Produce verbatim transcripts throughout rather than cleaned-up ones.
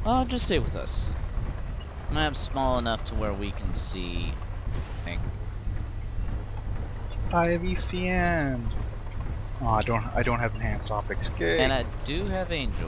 Uh, just stay with us. Map's small enough to where we can see. I think. I V C N. Oh, I don't. I don't have enhanced optics. Okay. And I do have Angel.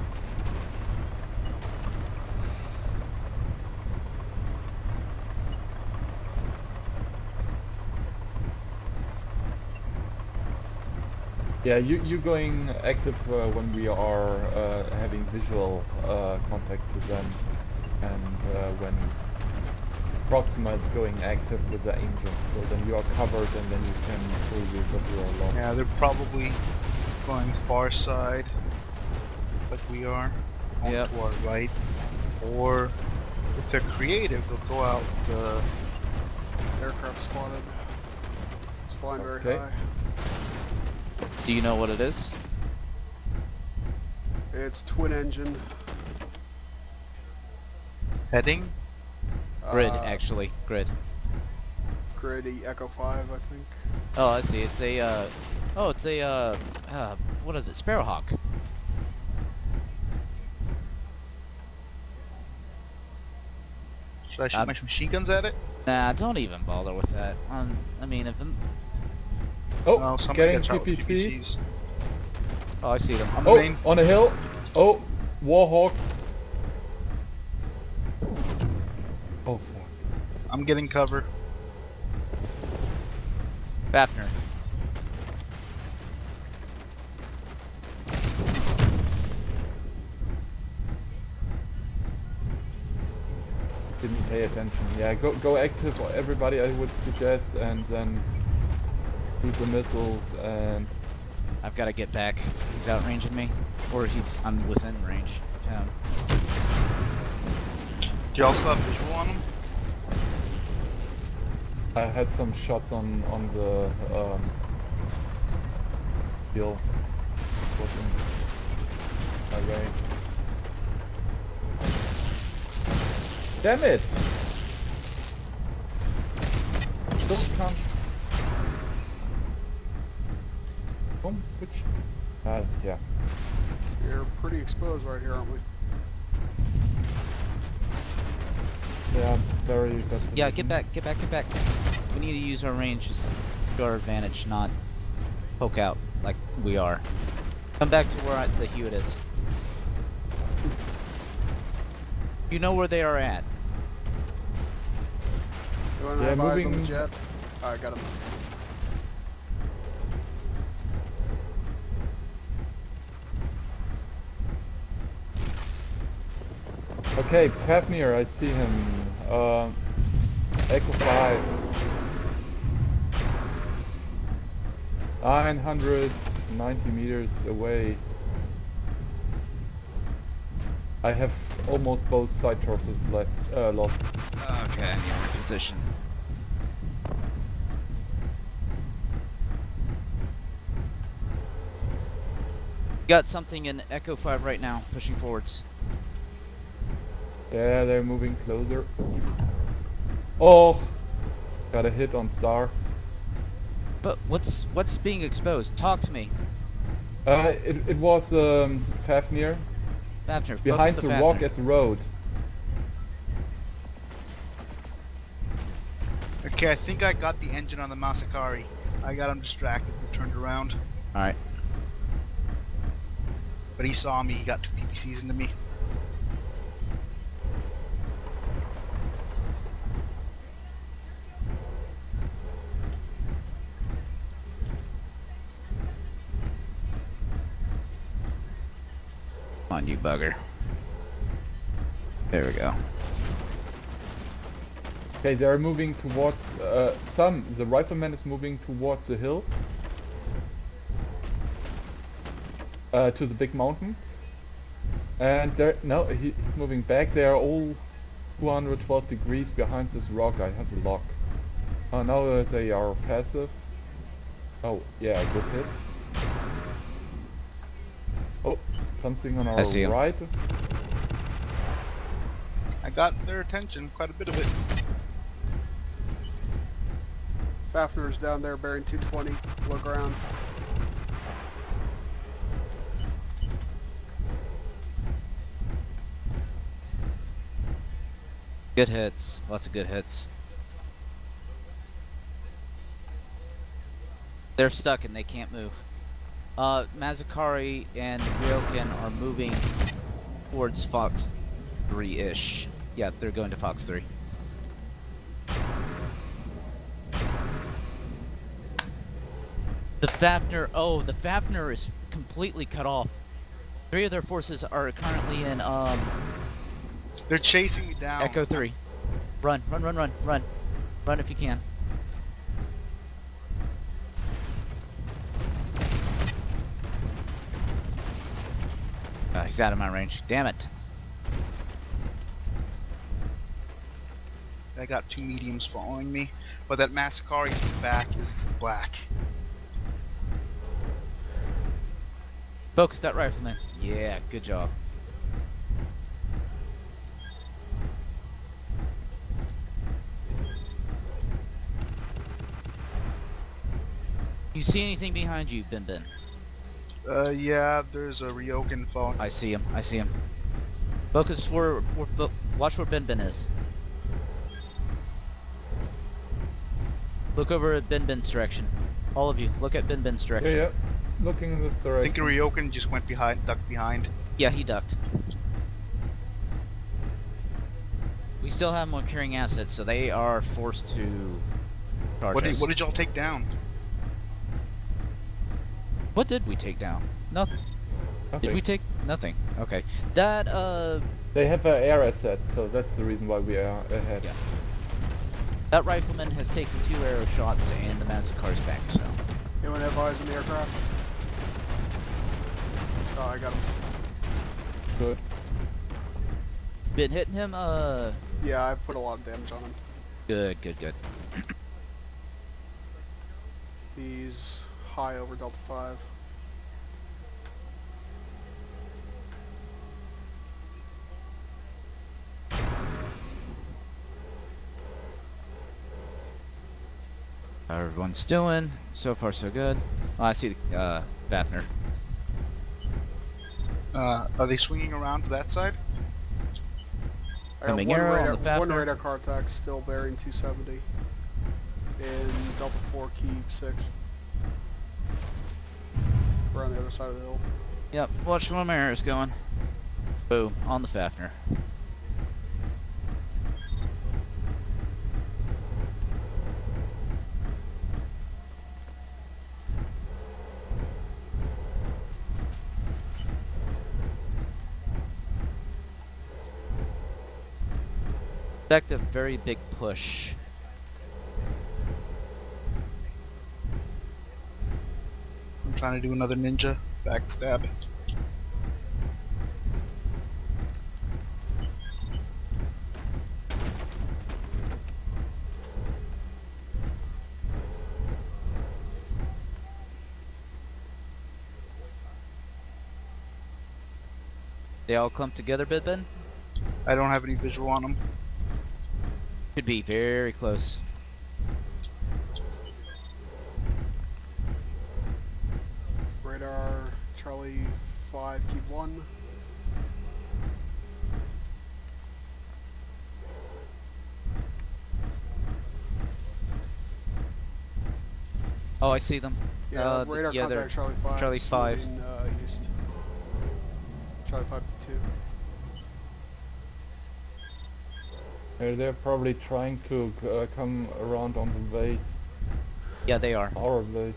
Yeah, you you going active uh, when we are uh, having visual uh, contact with them, and uh, when Proxima is going active with the Angel, so then you are covered and then you can full use of your lock. Yeah, they're probably going far side, like we are, on Yep. to our right. Or if they're creative, they'll go out the. Aircraft spotted. It's flying very Okay. high. Do you know what it is? It's twin engine. Heading. Grid, uh, actually. Grid. Gritty Echo five, I think. Oh, I see. It's a, uh... Oh, it's a, uh... uh what is it? Sparrowhawk. Should I shoot Uh, my machine guns at it? Nah, don't even bother with that. Um, I mean, if... I'm, Oh, No, somebody getting gets out with P P P Cs. P Cs. oh, I see them. On the Oh, main. on a hill. Oh, Warhawk. Oh fuck. I'm getting cover. Fafner. Didn't pay attention. Yeah, go go active, everybody. I would suggest, and then shoot the missiles and. I've got to get back. He's outranging me. Or he's... I'm within range. Um, Do you also have visual on them? I had some shots on on the um, hill. Wasn't my way. Damn it! Still can't. Boom, switch. Uh, yeah. We're pretty exposed right here, aren't we? Yeah, very bad. yeah, position. get back, get back, get back. We need to use our range to our advantage, not poke out like we are. Come back to where I, the Huit is. You know where they are at. You want to Yeah, have eyes on the moving- jet? Oh, I got him. Okay, Fafnir, I see him. Uh, Echo five. nine hundred ninety meters away. I have almost both side torsos left, uh, lost. Okay, I need your position. Got something in Echo five right now, pushing forwards. Yeah, they're moving closer. Oh! Got a hit on Star. But what's what's being exposed? Talk to me. Uh, it, it was um, Fafnir. Fafner, Behind focus the the rock Fafner. at the road. Okay, I think I got the engine on the Masakari. I got him distracted and turned around. Alright. But he saw me, he got two P P Cs into me. Come on, you bugger. There we go. Okay, they're moving towards uh, some. The rifleman is moving towards the hill, uh, to the big mountain, and they're no, he, he's moving back. They are all two hundred twelve degrees behind this rock. I have the lock. Oh, now uh, they are passive. Oh, yeah, good hit. Oh, something on I our see him. right. I got their attention, quite a bit of it. Fafner's down there bearing two twenty, low ground. Good hits. Lots of good hits. They're stuck and they can't move. Uh, Mazakari and Ryoken are moving towards Fox three-ish. Yeah, they're going to Fox three. The Fafnir, oh, the Fafnir is completely cut off. Three of their forces are currently in, um... They're chasing me down. Echo three. Run, run, run, run, run. Run if you can. Uh, he's out of my range. Damn it. I got two mediums following me, but that Masakari's back is black. Focus that rifleman. Yeah, good job. You see anything behind you, Bin Bin? Uh, yeah, there's a Ryoken phone. I see him. I see him. Focus where, where watch where Bin Bin is. Look over at Bin Bin's direction. All of you, look at Bin Bin's direction. Yeah, yeah. Looking in this I direction. think the Ryoken just went behind, ducked behind. Yeah, he ducked. We still have more carrying assets, so they are forced to charge What did, us. what did y'all take down? What did we take down? Nothing. Nothing. Did we take nothing? Okay. That uh They have an air asset, so that's the reason why we are ahead. yeah. That rifleman has taken two arrow shots and the Mazakar's back, so. Anyone have eyes on the aircraft? Oh, I got him. Good. Been hitting him, uh Yeah, I put a lot of damage on him. good, good, good. He's high over Delta five. How everyone's doing? So far so good. Oh, I see the uh Fafnir. Uh, are they swinging around to that side? I got Coming one arrow on radar, the Fafnir. one radar contact still bearing two seventy. In Delta four key six. We're on the other side of the hill. Yep, watch where my arrow's going. Boom, on the Fafnir. Expect a very big push. I'm trying to do another ninja backstab. They all clump together, Bidbin? I don't have any visual on them. Could be very close. Radar Charlie five key one. Oh, I see them. Yeah, Uh, radar yeah, they're contact Charlie five. Charlie five. swinging, Uh, east. Charlie five key two. Uh, they're probably trying to uh, come around on the base. Yeah, they are. Our base.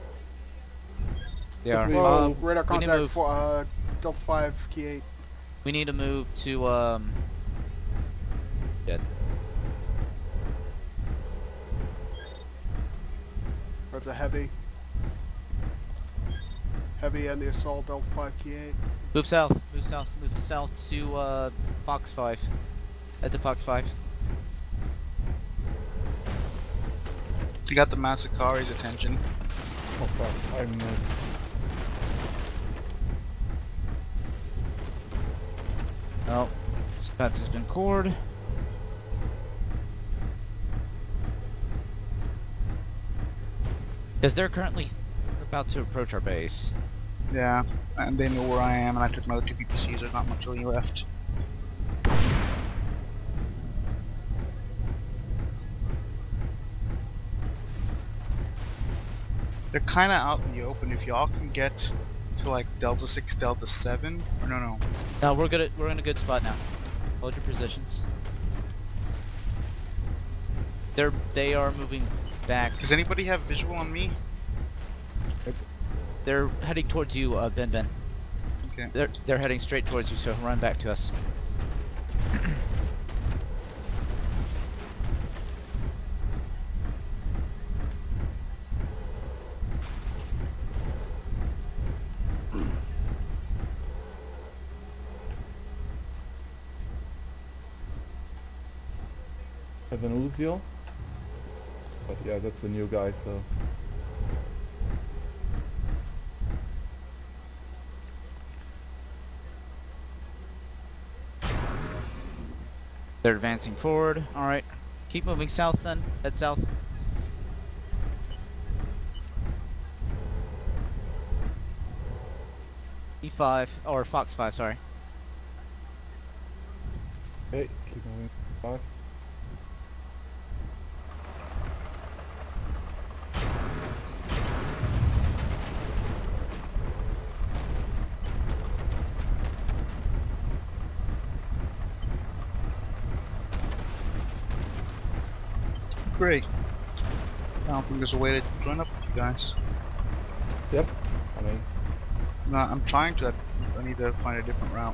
They If are. we Well, move- radar we need to contact move. for uh, Delta five key eight. We need to move to, um... Dead. That's a heavy. Heavy and the assault Delta five key eight. Move south. Move south. Move south to, uh, Fox five. At the Fox five. You got the Masakari's attention. Oh fuck, I'm uh, Oh, Spats has been cored. Because they're currently about to approach our base. Yeah, and they know where I am, and I took another two P P Cs. There's not much really left. They're kind of out in the open. If y'all can get to like Delta six, Delta seven, or no, no. No, we're good. At, we're in a good spot now. Hold your positions. They're they are moving back. Does anybody have visual on me? They're heading towards you, uh, Ben Ben. Okay. They're they're heading straight towards you. So run back to us. Have an Uziel. But yeah, that's a new guy, so... They're advancing forward. Alright. Keep moving south then. Head south. E five, or Fox five, sorry. Okay, keep moving. Five. Great. I don't think there's a way to join up with you guys. Yep. I mean, No, I'm trying to. I need to find a different route.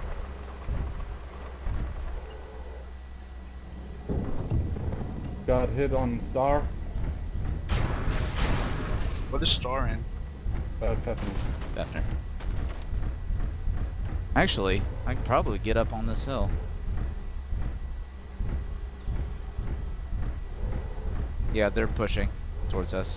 got hit on Star. What is Star in? Uh, Fafnir. Fafnir. Actually, I can probably get up on this hill. Yeah, they're pushing towards us.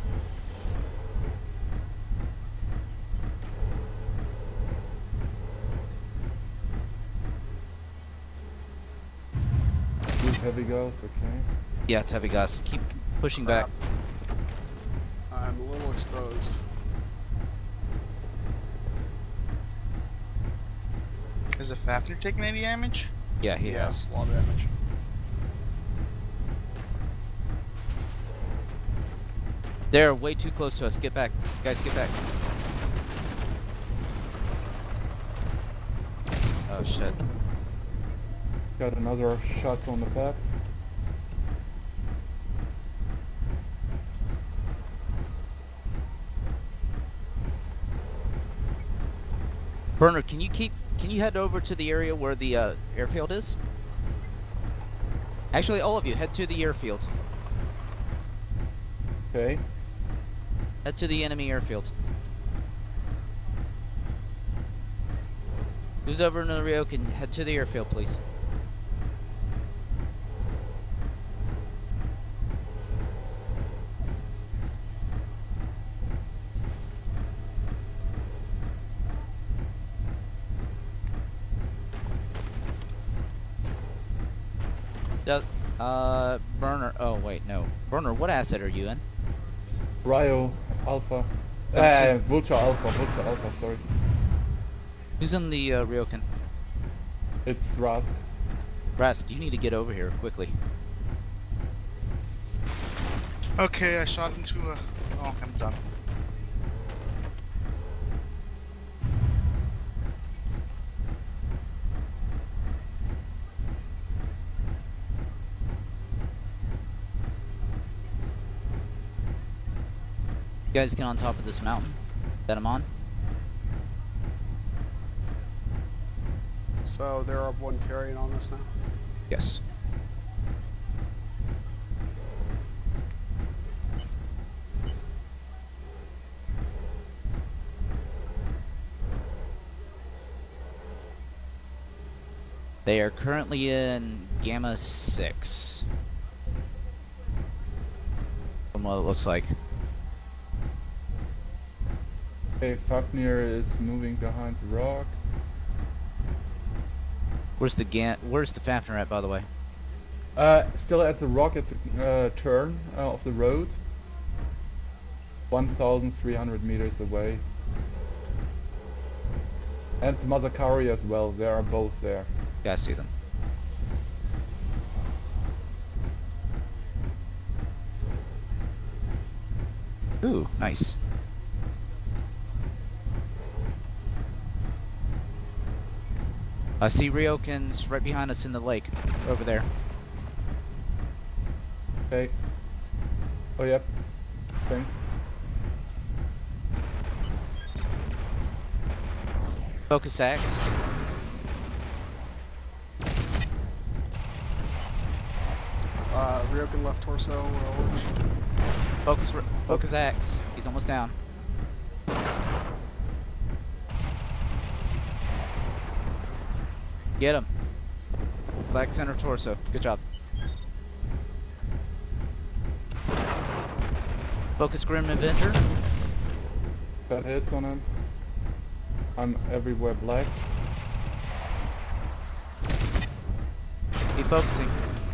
Use heavy guns, okay. Yeah, it's heavy guys. Keep pushing back. I'm a little exposed. Is the Fafnir taking any damage? Yeah, he yeah, has. a lot of damage. They're way too close to us. Get back. Guys, get back. Oh, shit. Got another shot on the path. Burner, can you keep... Can you head over to the area where the uh, airfield is? Actually, all of you, head to the airfield. Okay. Head to the enemy airfield. Who's over in the Ryoken, head to the airfield, please. Does, uh, Burner, oh wait, no. Burner, what asset are you in? Ryo Alpha. Oh, Uh, two. Vulture Alpha, Vulture Alpha, sorry. Who's in the uh, Ryoken? It's Rask. Rask, you need to get over here quickly. Okay, I shot into a... Oh, I'm done. You guys get on top of this mountain that I'm on. So they're up one carrying on us now. Yes. They are currently in Gamma six. From what it looks like. Okay, Fafnir is moving behind the rock. Where's the Gam Where's the Fafnir at, by the way? Uh, still at the rock at the uh, turn uh, of the road. one thousand three hundred meters away. And the Mazakari as well, they are both there. Yeah, I see them. Ooh, nice. I see Ryoken's right behind us in the lake, over there. Okay. Oh, yep. Thanks. Focus axe. Uh, Ryoken left torso. Orange. Focus, focus axe. He's almost down. Get him. Black center torso. Good job. Focus Grim Avenger. Got hits on him. I'm everywhere black. Keep focusing.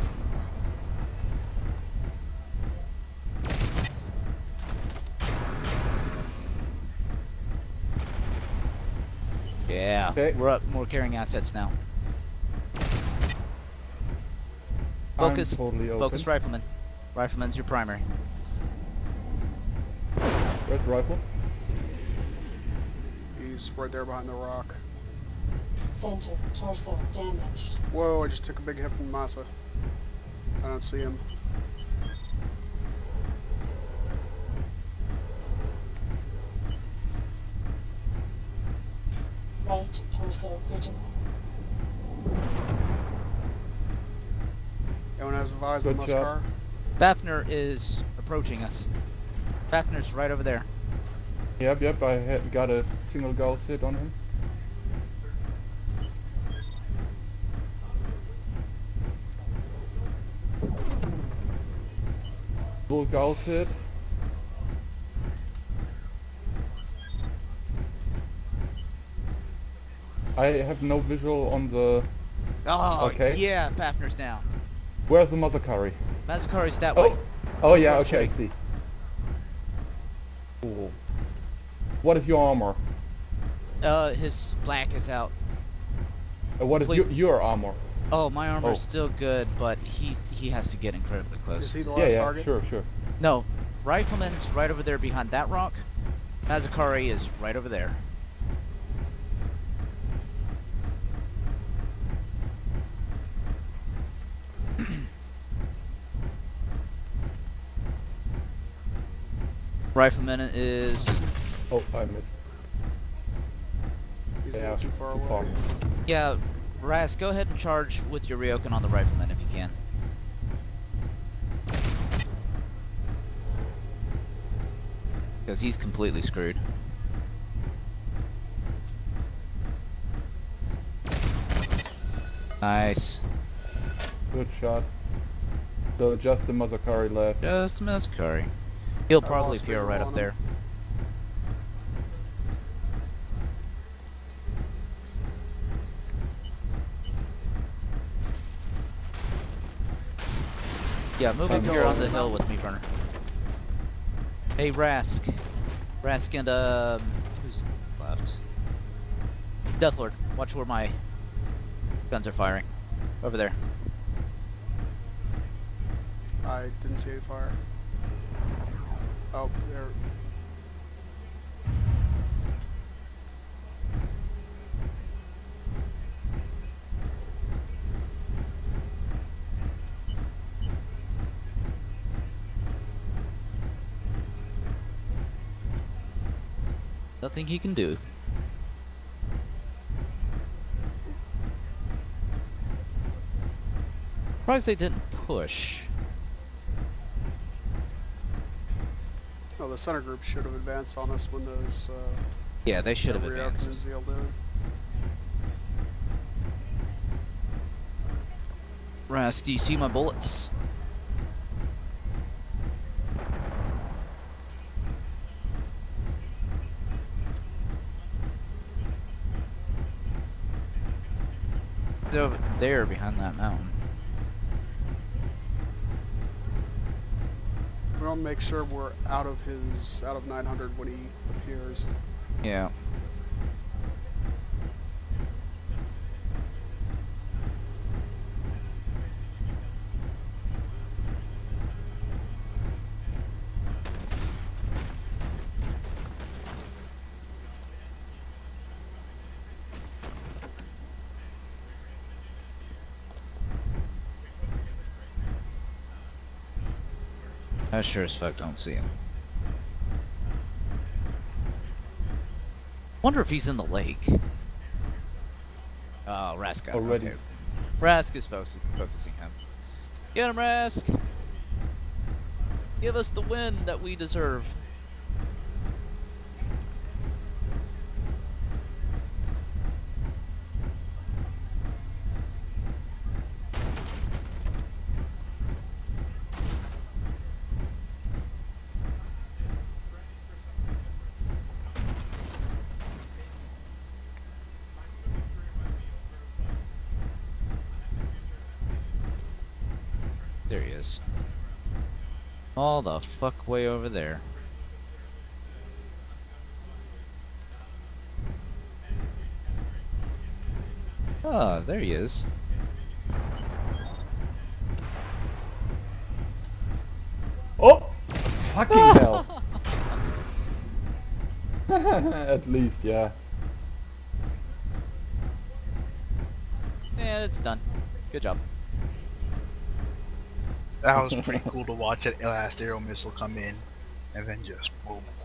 Yeah, okay. We're up more carrying assets now. Focus, I'm totally open. focus Rifleman. Rifleman's your primary. Where's the rifle? He's right there behind the rock. Center torso damaged. Whoa, I just took a big hit from Masa. I don't see him. Right torso critical. Anyone has advised the Good job. Muscar? Fafnir is approaching us. Fafnir's right over there. Yep, yep, I had got a single gauss hit on him. Full gauss hit. I have no visual on the... Oh, Okay. yeah, Fafnir's down. Where's the Mazakari? Mazakari's that Oh! way. Oh yeah, okay, I see. Cool. What is your armor? Uh, his black is out. Uh, what is Please. your, your armor? Oh, my armor's Oh. still good, but he he has to get incredibly close. Is he the Yeah, last yeah, target? sure, sure. No, Rifleman's right over there behind that rock. Mazakari is right over there. Rifleman is... Oh, I missed. He's Yeah, not too far too away. far. Yeah, Ras, go ahead and charge with your Ryoken on the Rifleman if you can. Because he's completely screwed. Nice. Good shot. So just the Mazakari left. Just Mazakari. He'll I probably lost appear visual right on up him. there. Yeah, move up Come here on on. the hill with me, Burner. Hey, Rask. Rask and, um, who's left? Deathlord, watch where my guns are firing. Over there. I didn't see any fire. Oh, there. Nothing he can do. Surprised they didn't push. Oh, the center group should have advanced on us when those. Uh, Yeah, they should have Ryoken advanced. and Zeal did. Rask, do you see my bullets? They're over there behind that mountain. We want to make sure we're out of his, out of nine hundred when he appears. Yeah. I sure as fuck don't see him. Wonder if he's in the lake. Oh, Rask got him. Already. Okay. Rask is focusing, focusing him. Get him, Rask! Give us the win that we deserve. There he is. All the fuck way over there. Ah, there he is. Oh! Fucking hell! At least, yeah. Yeah, it's done. Good job. That was pretty cool to watch that last aero missile come in, and then just boom.